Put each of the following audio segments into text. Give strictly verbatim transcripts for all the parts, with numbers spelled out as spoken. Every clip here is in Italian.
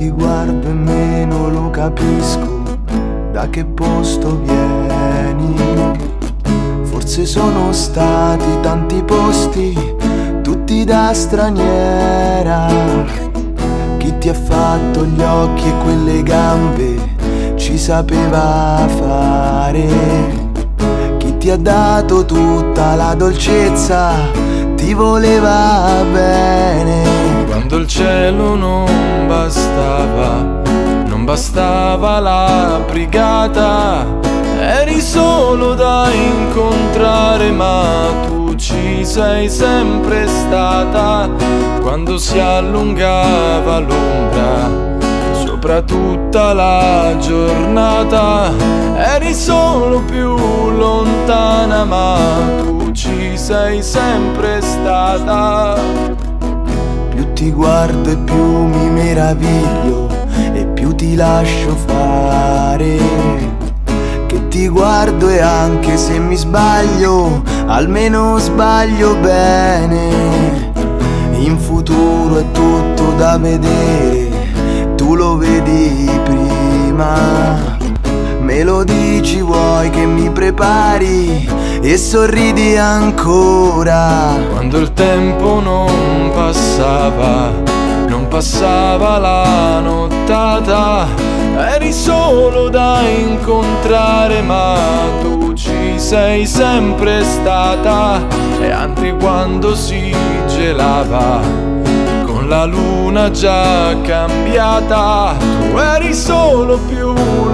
ti guardo e meno lo capisco da che posto vieni. Forse sono stati tanti posti, tutti da straniera. Chi ti ha fatto gli occhi e quelle gambe ci sapeva fare. Chi ti ha dato tutta la dolcezza ti voleva bene. Quando il cielo non bastava, non bastava la brigata, eri solo da incontrare, ma tu ci sei sempre stata. Quando si allungava l'ombra sopra tutta la giornata, eri solo più lontana, ma tu ci sei sempre stata. Più ti guardo e più mi meraviglio e più ti lascio fare. Che ti guardo e anche se mi sbaglio, almeno sbaglio bene. In futuro è tutto da vedere, tu lo vedi prima. Me lo dici, vuoi che mi prepari e sorridi ancora. Quando il tempo non passava, non passava la nottata, eri solo da incontrare, ma tu ci sei sempre stata. E anche quando si gelava, con la luna già cambiata, tu eri solo più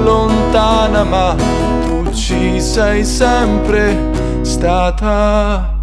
lontana, ma tu ci sei sempre stata.